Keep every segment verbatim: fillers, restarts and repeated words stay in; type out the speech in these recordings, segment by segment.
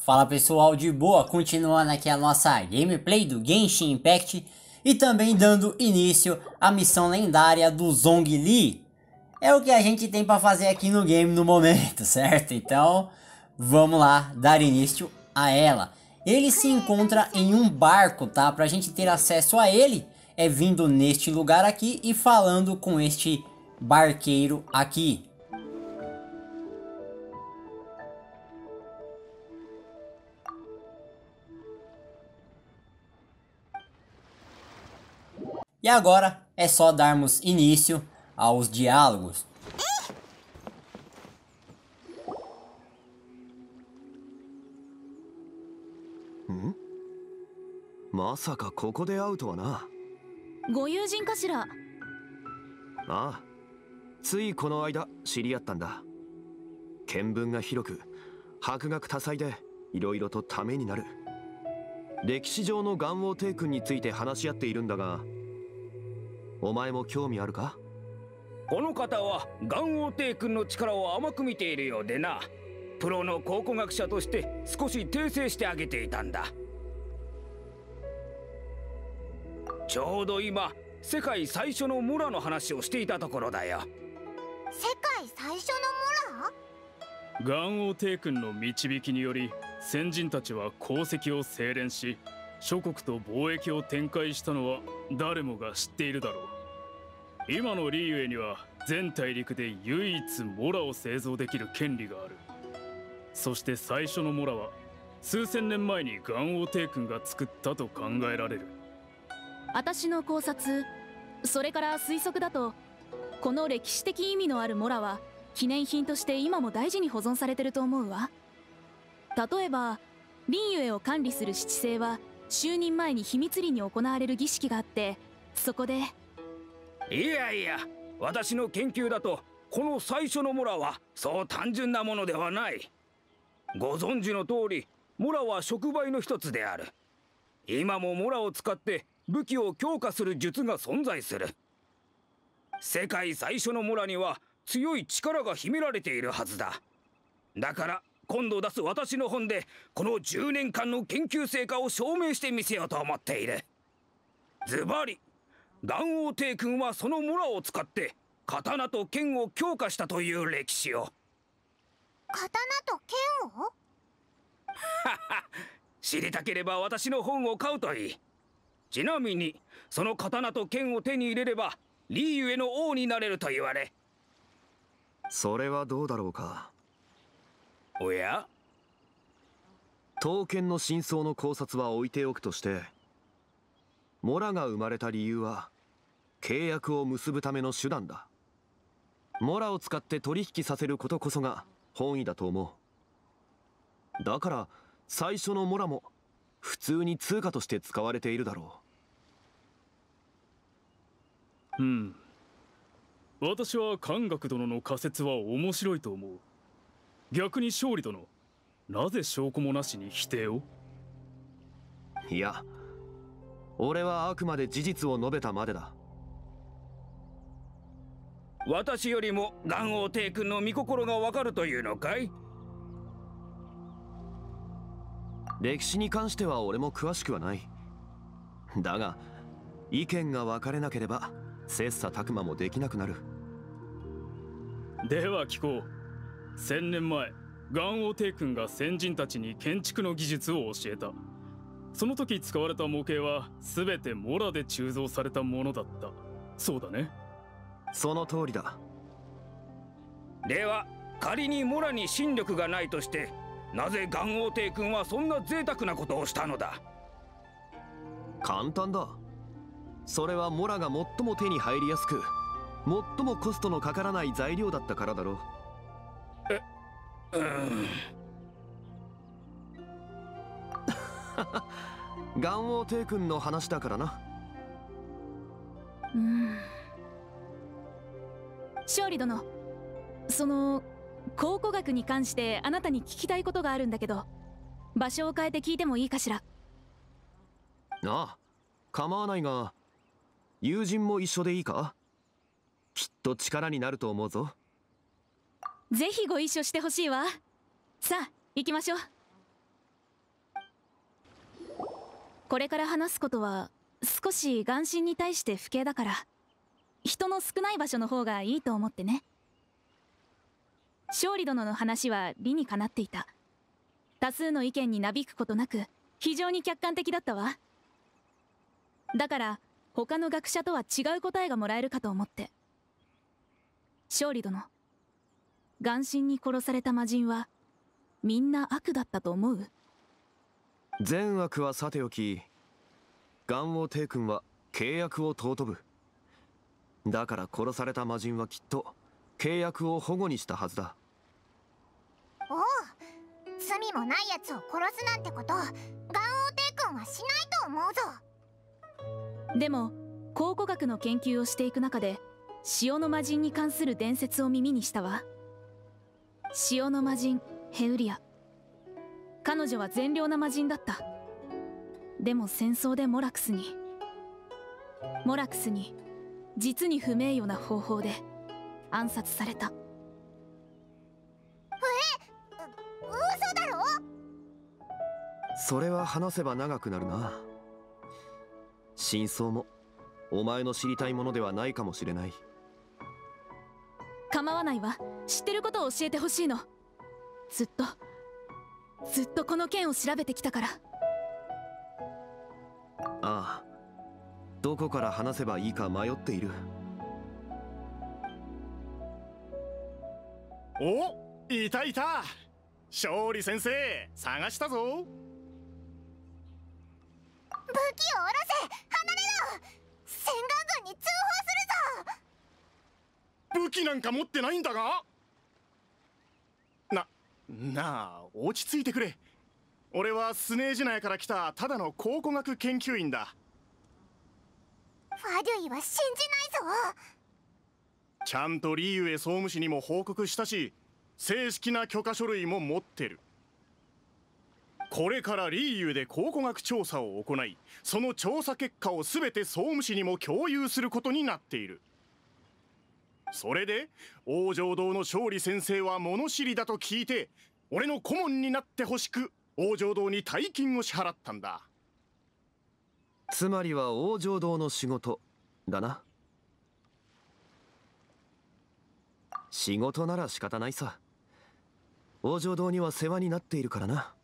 Fala pessoal, de boa, continuando aqui a nossa gameplay do Genshin Impact e também dando início à missão lendária do Zhongli. É o que a gente tem para fazer aqui no game no momento, certo? Então vamos lá dar início a ela. Ele se encontra em um barco, tá? Pra gente ter acesso a ele é vindo neste lugar aqui e falando com este barqueiro aqui. E agora é só darmos início aos diálogos. まさかここで会うとはな。 ご友人かしら。 ああ、ついこの間知り合ったんだ。見聞が広く博学多彩でいろいろとためになる。歴史上の元王帝君について話し合っているんだが、お前も興味あるか？ この方は元王帝君の力を甘く見ているようでな。プロの考古学者として少し訂正してあげていたんだ。ちょうど今世界最初の村の話をしていたところだよ。 世界最初の村？ 元王帝君の導きにより先人たちは鉱石を精錬し諸国と貿易を展開したのは誰もが知っているだろう。今のリーウェイには全大陸で唯一モラを製造できる権利がある。そして最初のモラは数千年前に元王帝君が作ったと考えられる。 私の考察、それから推測だと、この歴史的意味のあるモラは記念品として今も大事に保存されてると思うわ。例えばリンユエを管理する七星は就任前に秘密裏に行われる儀式があって、そこで。 いやいや、私の研究だとこの最初のモラはそう単純なものではない。ご存知の通りモラは触媒の一つである。今もモラを使って武器を強化する術が存在する。世界最初のモラには強い力が秘められているはずだ。だから今度出す私の本でこのじゅうねんかんの研究成果を証明してみせようと思っている。ズバリ元王帝君はそのモラを使って刀と剣を強化したという歴史を。 刀と剣を？ 知りたければ私の本を買うといい。ちなみにその刀と剣を手に入れればリーユエの王になれると言われ。 それはどうだろうか。 おや？ 刀剣の真相の考察は置いておくとして、モラが生まれた理由は契約を結ぶための手段だ。モラを使って取引させることこそが本意だと思う。だから最初のモラも普通に通貨として使われているだろう。うん。私は漢学殿の仮説は面白いと思う。逆に勝利殿、なぜ証拠もなしに否定を？ いや、俺はあくまで事実を述べたまでだ。 私よりも元王帝君の御心がわかるというのかい？ 歴史に関しては俺も詳しくはない。だが意見が分かれなければ切磋琢磨もできなくなる。 では聞こう。千年前元王帝君が先人たちに建築の技術を教えた。その時使われた模型は全てモラで鋳造されたものだった。そうだね。 その通りだ。 では仮にモラに神力がないとしてなぜ元王帝君はそんな贅沢なことをしたのだ？ 簡単だ。それはモラが最も手に入りやすく最もコストのかからない材料だったからだろう。 え、うん。 元王帝君の話だからな。 うん。勝利殿、その考古学に関してあなたに聞きたいことがあるんだけど、場所を変えて聞いてもいいかしら？ ああ、構わないが、友人も一緒でいいか？きっと力になると思うぞ。 ぜひご一緒してほしいわ。さあ行きましょう。 これから話すことは少し眼神に対して不敬だから、人の少ない場所の方がいいと思ってね。勝利殿の話は理にかなっていた。多数の意見になびくことなく非常に客観的だったわ。だから他の学者とは違う答えがもらえるかと思って。勝利殿、眼神に殺された魔人はみんな悪だったと思う？ 善悪はさておき、元王帝君は契約を尊ぶ。だから殺された魔人はきっと契約を保護にしたはずだ。 おう、罪もない奴を殺すなんてこと元王帝君はしないと思うぞ。 でも考古学の研究をしていく中で潮の魔人に関する伝説を耳にしたわ。潮の魔人ヘウリア、彼女は善良な魔人だった。でも戦争でモラクスにモラクスに実に不名誉な方法で暗殺された。 え、う、嘘だろ？ それは話せば長くなるな。真相もお前の知りたいものではないかもしれない。 構わないわ。知ってることを教えてほしいの。ずっとずっとこの件を調べてきたから。 ああ、どこから話せばいいか迷っている。 お、いたいた。勝利先生、探したぞ。武器を下ろせ、離れろ。洗顔軍に通報するぞ。 武器なんか持ってないんだが。な、なあ、落ち着いてくれ。俺はスネージナヤから来たただの考古学研究員だ。 ファデュイは信じないぞ。 ちゃんとリーユエ総務士にも報告したし、正式な許可書類も持ってる。これからリーユエで考古学調査を行い、その調査結果を全て総務士にも共有することになっている。それで王城堂の勝利先生は物知りだと聞いて、俺の顧問になってほしく王城堂に大金を支払ったんだ。 つまりは王城堂の仕事だな。仕事なら仕方ないさ。王城堂には世話になっているからな。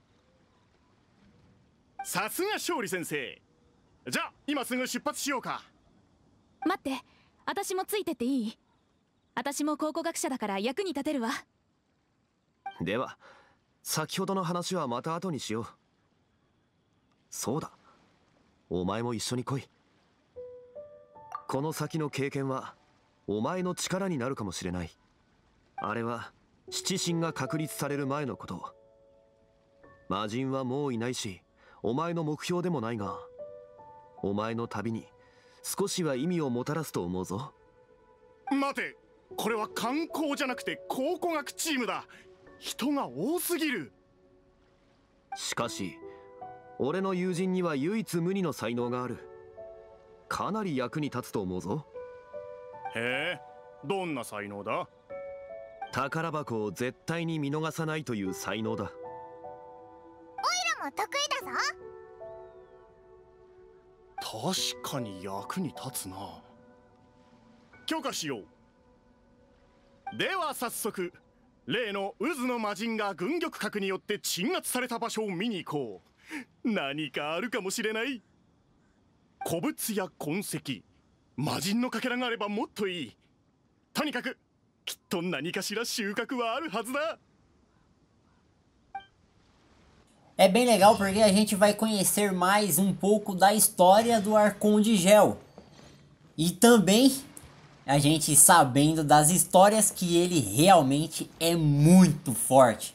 さすが勝利先生。じゃあ今すぐ出発しようか。 待って、私もついてっていい？私も考古学者だから役に立てるわ。 では先ほどの話はまた後にしよう。そうだ、お前も一緒に来い。この先の経験はお前の力になるかもしれない。あれは七神が確立される前のこと。魔人はもういないし、お前の目標でもないが、お前の旅に少しは意味をもたらすと思うぞ。 待て、これは観光じゃなくて考古学チームだ。人が多すぎる。 しかし俺の友人には唯一無二の才能がある。かなり役に立つと思うぞ。 へえ、どんな才能だ？ 宝箱を絶対に見逃さないという才能だ。 オイラも得意だぞ。 確かに役に立つな。許可しよう。では早速、例の渦の魔人が軍玉閣によって鎮圧された場所を見に行こう。何かあるかもしれない。古物や痕跡、魔人のかけらがあればもっといい。とにかくきっと何かしら収穫はあるはずだ。 É bem legal porque a gente vai conhecer mais um pouco da história do Arconde Gel. E também a gente sabendo das histórias que ele realmente é muito forte.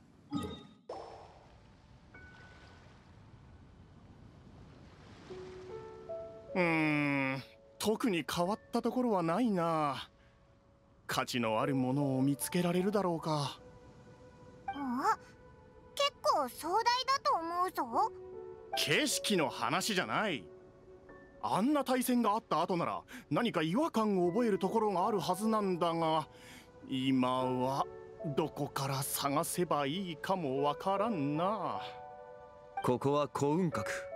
うーん、特に変わったところはないな。価値のあるものを見つけられるだろうか。 あ、結構壮大だと思うぞ。 景色の話じゃない。あんな対戦があった後なら何か違和感を覚えるところがあるはずなんだが、今はどこから探せばいいかもわからんな。 ここは古雲閣。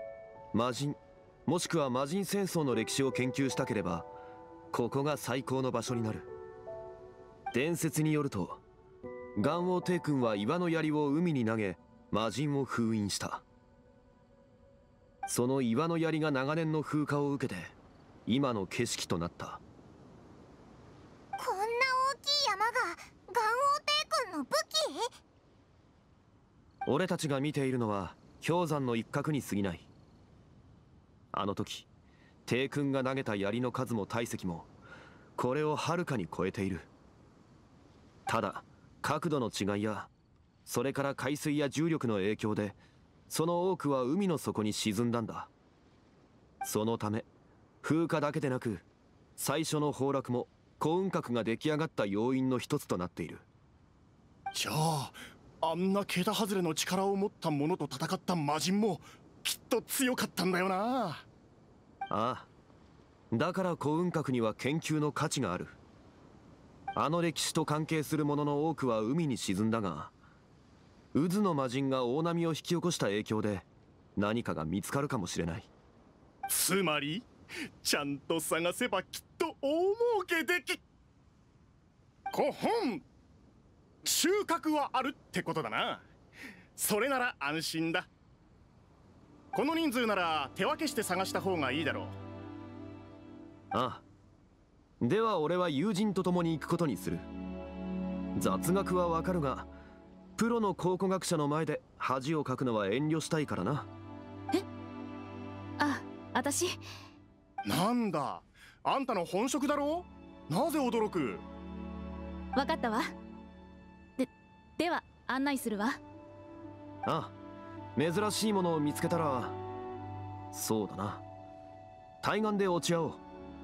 魔人もしくは魔人戦争の歴史を研究したければここが最高の場所になる。伝説によると元王帝君は岩の槍を海に投げ魔人を封印した。その岩の槍が長年の風化を受けて今の景色となった。 こんな大きい山が元王帝君の武器？ 俺たちが見ているのは氷山の一角に過ぎない。あの時帝君が投げた槍の数も体積もこれをはるかに超えている。ただ角度の違いやそれから海水や重力の影響でその多くは海の底に沈んだんだ。そのため風化だけでなく最初の崩落も幸運閣が出来上がった要因の一つとなっている。 じゃああんな桁外れの力を持った者と戦った魔人もきっと強かったんだよな。 ああ、だから幸運閣には研究の価値がある。あの歴史と関係するものの多くは海に沈んだが渦の魔人が大波を引き起こした影響で何かが見つかるかもしれない。 つまりちゃんと探せばきっと大儲けできこほん収穫はあるってことだな。それなら安心だ。この人数なら手分けして探した方がいいだろう。 ああ、では俺は友人と共に行くことにする。雑学はわかるがプロの考古学者の前で恥をかくのは遠慮したいからな。 え？あ、私。 なんだ、あんたの本職だろ？なぜ驚く？ わかったわ。で、では案内するわ。 ああ、珍しいものを見つけたらそうだな、対岸で落ち合おう。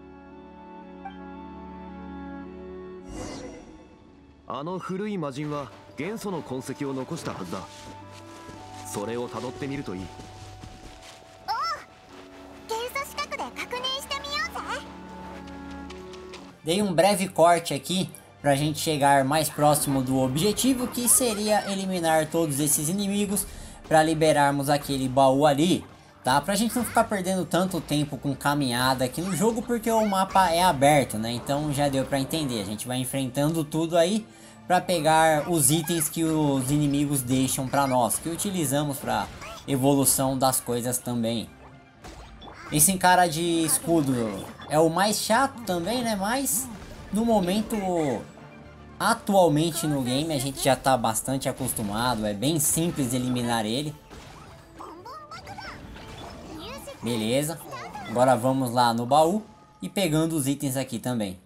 あの古い魔人は元素の痕跡を残したはずだ。それをたどってみるといい。 おう、元素視覚で確認してみようぜ。 Dei um breve corte aqui para a gente chegar mais próximo do objetivo, que seria eliminar todos esses inimigos para liberarmos aquele baú ali, tá? Pra gente não ficar perdendo tanto tempo com caminhada aqui no jogo, porque o mapa é aberto, né? Então já deu pra entender, a gente vai enfrentando tudo aí pra pegar os itens que os inimigos deixam pra nós, que utilizamos pra evolução das coisas também. Esse cara de escudo é o mais chato também, né? Mas no momento, atualmente no game, a gente já tá bastante acostumado, é bem simples eliminar ele. Beleza, agora vamos lá no baú e pegando os itens aqui também.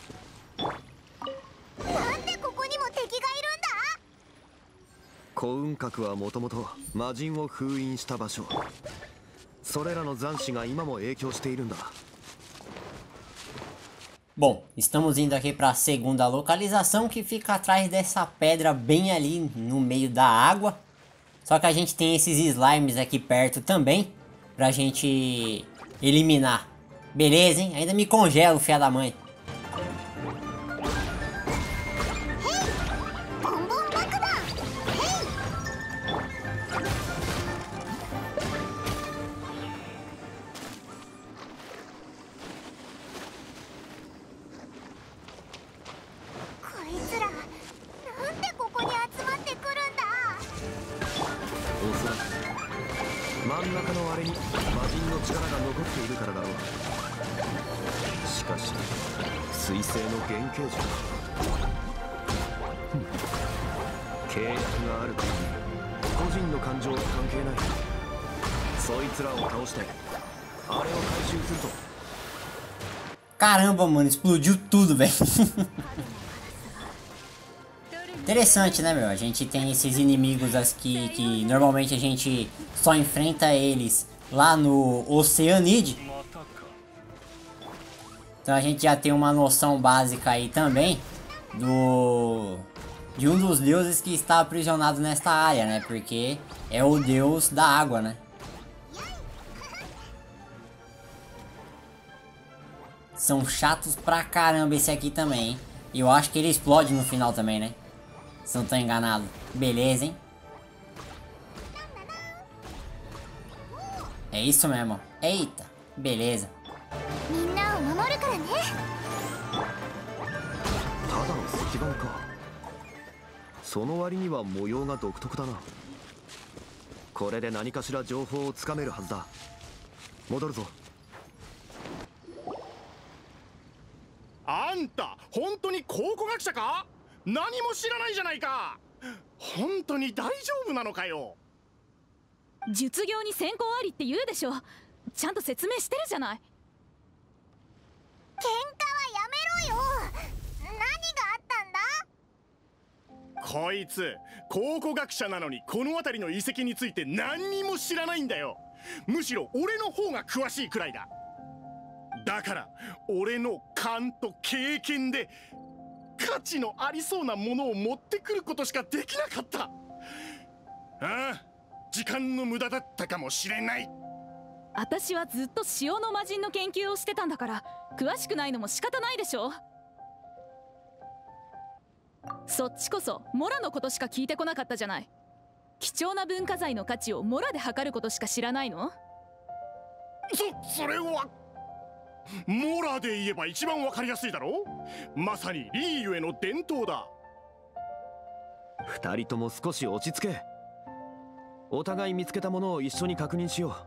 幸運閣はもともと魔人を封印した場所。それらの残滓が今も影響しているんだ。 Bom, estamos indo aqui para a segunda localização, que fica atrás dessa pedra bem ali no meio da água. Só que a gente tem esses slimes aqui perto também pra gente eliminar. Beleza, hein? Ainda me congelo, filha da mãe. Caramba, mano, explodiu tudo, velho. Interessante, né, meu? A gente tem esses inimigos aqui que normalmente a gente só enfrenta eles lá no Oceanide. Então a gente já tem uma noção básica aí também do de um dos deuses que está aprisionado nesta área, né? Porque é o deus da água, né? São chatos pra caramba esse aqui também, hein? E eu acho que ele explode no final também, né? Se não tô enganado. Beleza, hein? É isso mesmo. Eita, beleza. みんなを守るからね。 ただの石板か。その割には模様が独特だな。これで何かしら情報をつかめるはずだ。戻るぞ。 あんた本当に考古学者か？何も知らないじゃないか。本当に大丈夫なのかよ。 術業に先行ありって言うでしょ。ちゃんと説明してるじゃない。 喧嘩はやめろよ。何があったんだ？ こいつ考古学者なのにこの辺りの遺跡について何にも知らないんだよ。むしろ俺の方が詳しいくらいだ。だから俺の勘と経験で価値のありそうなものを持ってくることしかできなかった。ああ、時間の無駄だったかもしれない。 私はずっと潮の魔人の研究をしてたんだから、詳しくないのも仕方ないでしょ。そっちこそモラのことしか聞いてこなかったじゃない。貴重な文化財の価値をモラで測ることしか知らないの？ そ、それはモラで言えば一番わかりやすいだろう。まさにリーユへの伝統だ。 二人とも少し落ち着け。お互い見つけたものを一緒に確認しよ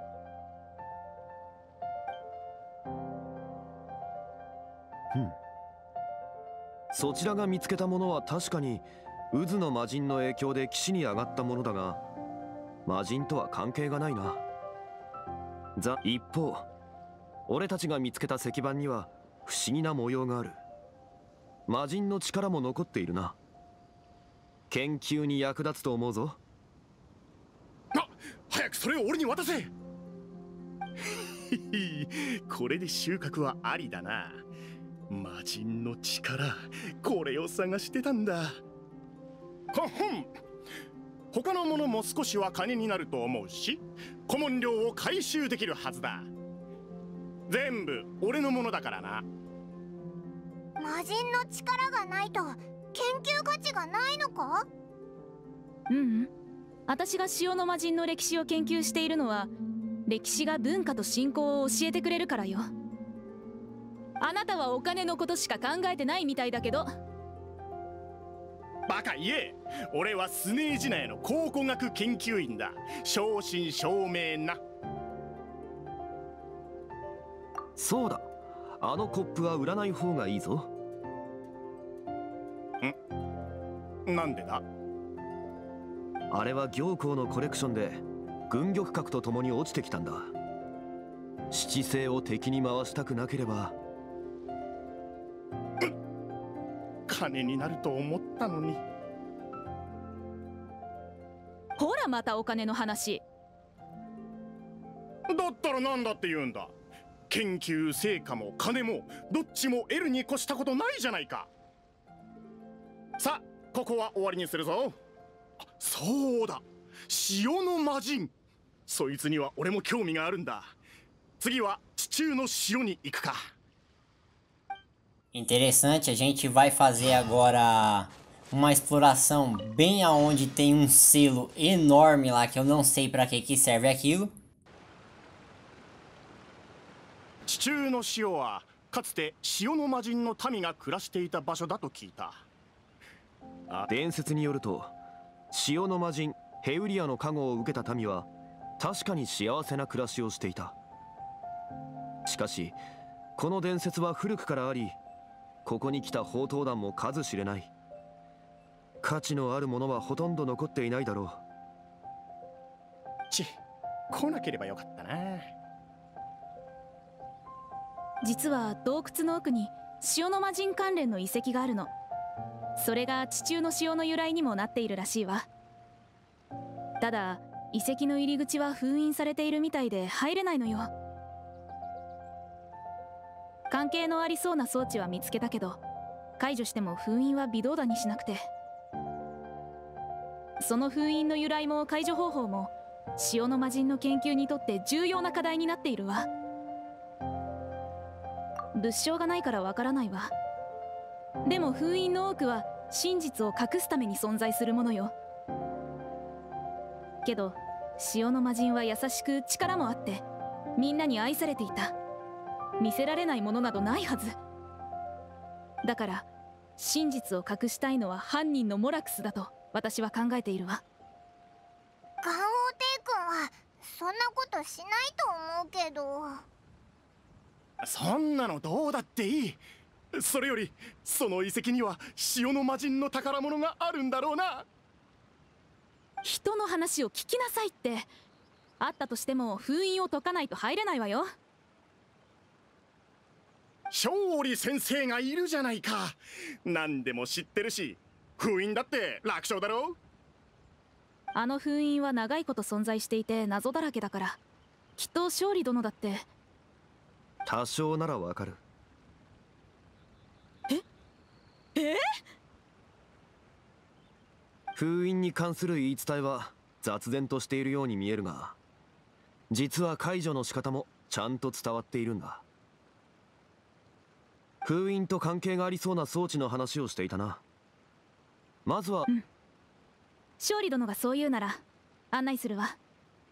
う。うん。そちらが見つけたものは確かに渦の魔人の影響で岸に上がったものだが、魔人とは関係がないな。ザ一方、俺たちが見つけた石板には不思議な模様がある。魔人の力も残っているな。研究に役立つと思うぞ。 あ、早くそれを俺に渡せ。これで収穫はありだな。魔人の力、これを探してたんだ。はっほん。他のものも少しは金になると思うし、古文料を回収できるはずだ。全部俺のものだからな。 魔人の力がないと研究価値がないのか？ ううん。私が潮の魔人の歴史を研究しているのは、歴史が文化と信仰を教えてくれるからよ。あなたはお金のことしか考えてないみたいだけど。 バカ言え。俺はスネージナヤの考古学研究員だ。正真正銘な。 そうだ、あのコップは売らない方がいいぞ。 ん？なんでだ？ あれは行幸のコレクションで軍玉閣と共に落ちてきたんだ。七星を敵に回したくなければ。 金になると思ったのに。 ほらまたお金の話。 だったらなんだって言うんだ。研究成果も金もどっちも得るに越したことないじゃないか。さあ、ここは終わりにするぞ。あ、そうだ、潮の魔人。そいつには俺も興味があるんda. 次は地中の城に行くか。 Interessante, a gente vai fazer agora uma exploração bem aonde tem um selo enorme lá que eu não sei para que que serve aquilo. 地中の塩はかつて潮の魔人の民が暮らしていた場所だと聞いた。 伝説によると、潮の魔人ヘウリアの加護を受けた民は確かに幸せな暮らしをしていた。しかしこの伝説は古くからあり、ここに来た宝刀団も数知れない。価値のあるものはほとんど残っていないだろう。ち、来なければよかったな。 実は洞窟の奥に潮の魔人関連の遺跡があるの。それが地中の潮の由来にもなっているらしいわ。ただ遺跡の入り口は封印されているみたいで入れないのよ。関係のありそうな装置は見つけたけど、解除しても封印は微動だにしなくて。その封印の由来も解除方法も潮の魔人の研究にとって重要な課題になっているわ。物証がないからわからないわ。でも封印の多くは真実を隠すために存在するものよ。けど潮の魔人は優しく力もあってみんなに愛されていた。見せられないものなどないはず。だから真実を隠したいのは犯人のモラクスだと私は考えているわ。 ガンオーテイ君はそんなことしないと思うけど。 そんなのどうだっていい。それよりその遺跡には潮の魔人の宝物があるんだろうな。 人の話を聞きなさいって。あったとしても封印を解かないと入れないわよ。 勝利先生がいるじゃないか。何でも知ってるし、封印だって楽勝だろう。 あの封印は長いこと存在していて謎だらけだから、きっと勝利殿だって。 多少ならわかる。 ええ封印に関する言い伝えは雑然としているように見えるが、実は解除の仕方もちゃんと伝わっているんだ。封印と関係がありそうな装置の話をしていたな。まずは、 うん、勝利殿がそう言うなら案内するわ。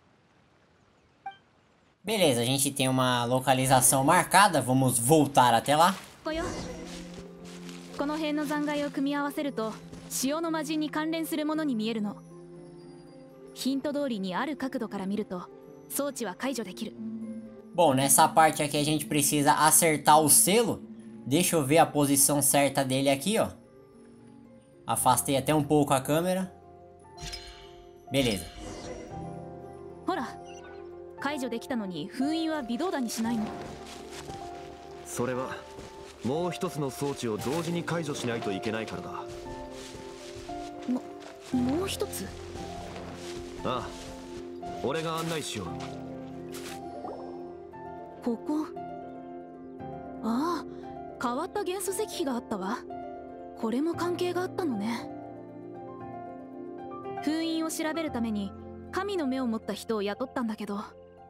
Beleza, a gente tem uma localização marcada, vamos voltar até lá. ここよ。この辺の残骸を組み合わせると潮の魔人に関連するものに見えるの。ヒント通りにある角度から見ると装置は解除できる。 Bom, nessa parte aqui a gente precisa acertar o selo. Deixa eu ver a posição certa dele aqui, ó. Afastei até um pouco a câmera. Beleza. ほら、解除できたのに封印は微動だにしないの。 それはもう一つの装置を同時に解除しないといけないからだ。 ももう一つ？ ああ、俺が案内しよう。 ここ、ああ、変わった元素石碑があったわ。これも関係があったのね。封印を調べるために神の目を持った人を雇ったんだけど、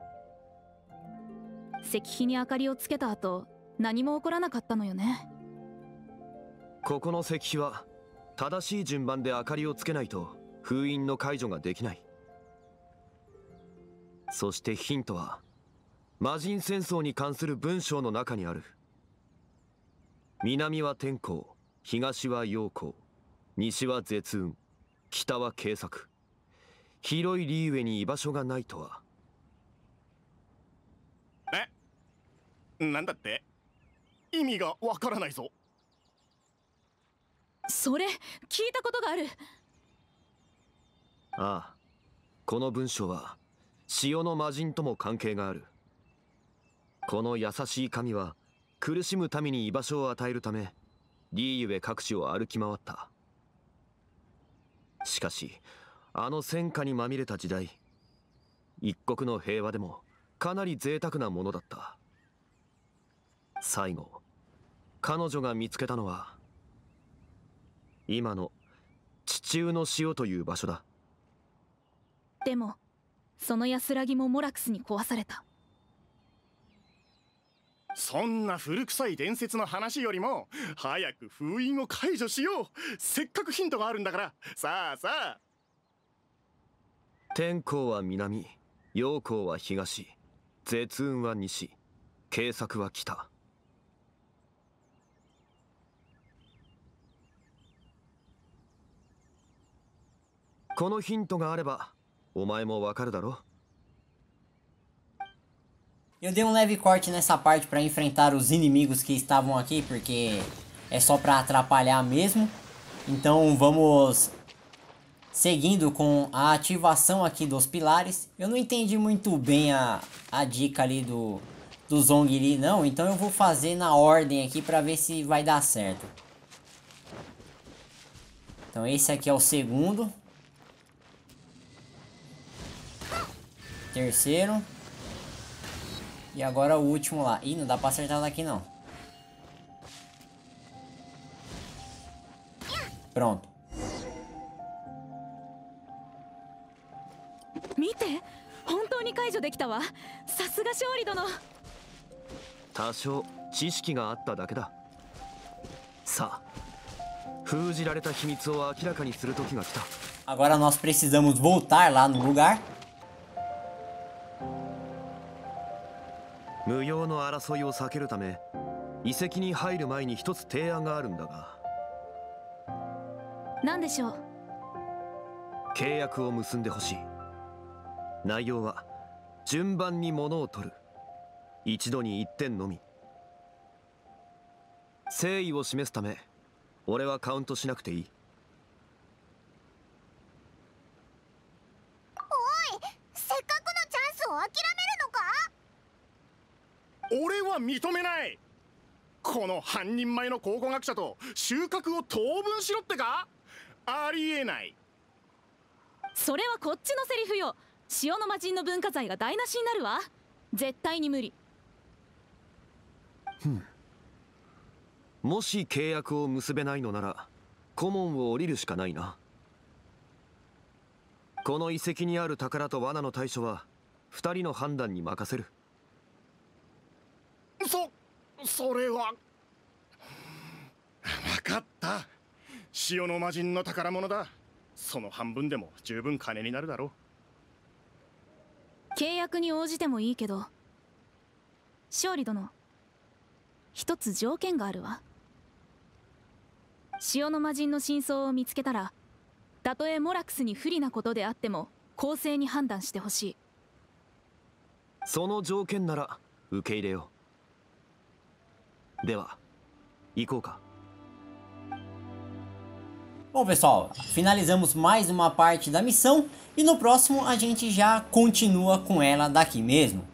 石碑に明かりをつけた後何も起こらなかったのよね。 ここの石碑は正しい順番で明かりをつけないと封印の解除ができない。そしてヒントは魔人戦争に関する文章の中にある。南は天候、東は陽光、西は絶雲、北は慶作。広いリーウェに居場所がないとは。 え、なんだって？意味がわからないぞ。 それ聞いたことがある。 ああ、この文章は潮の魔人とも関係がある。この優しい神は苦しむ民に居場所を与えるためリーユエ各地を歩き回った。しかしあの戦火にまみれた時代、一国の平和でもかなり贅沢なものだった。最後彼女が見つけたのは今の地中の潮という場所だ。 でもその安らぎもモラクスに壊された。 そんな古臭い伝説の話よりも早く封印を解除しよう。せっかくヒントがあるんだから。さあさあ。 天候は南、陽光は東、絶雲は西、慶作は北。このヒントがあればお前もわかるだろ。 Eu dei um leve corte nessa parte para enfrentar os inimigos que estavam aqui, porque é só para atrapalhar mesmo. Então vamos seguindo com a ativação aqui dos pilares. Eu não entendi muito bem a, a dica ali do, do Zhongli não, então eu vou fazer na ordem aqui para ver se vai dar certo. Então esse aqui é o segundo. Terceiro. E agora o último lá. Ih, não dá pra acertar daqui não. Pronto. 見て、本当に解除できたわ。さすが勝利殿。 多少知識があっただけだ。さあ、封じられた秘密を明らかにする時が来た。 Agora nós precisamos voltar lá no lugar. 無用の争いを避けるため遺跡に入る前に一つ提案があるんだが。 何でしょう。 契約を結んでほしい。内容は順番に物を取る、一度に一点のみ。誠意を示すため俺はカウントしなくていい。 おい、せっかくのチャンスを諦めるのか？ 俺は認めない。この半人前の考古学者と収穫を当分しろってか？ありえない。 それはこっちのセリフよ。塩の魔人の文化財が台無しになるわ。絶対に無理。 ふん。もし契約を結べないのなら顧問を降りるしかないな。この遺跡にある宝と罠の対処は二人の判断に任せる。 そそれは分かった。塩の魔人の宝物だ。その半分でも十分金になるだろう。契約に応じてもいいけど、勝利殿、一つ条件があるわ。塩の魔人の真相を見つけたら、たとえモラクスに不利なことであっても公正に判断してほしい。 その条件なら受け入れよう。では行こうか。 Bom, pessoal, finalizamos mais uma parte da missão e no próximo a gente já continua com ela daqui mesmo.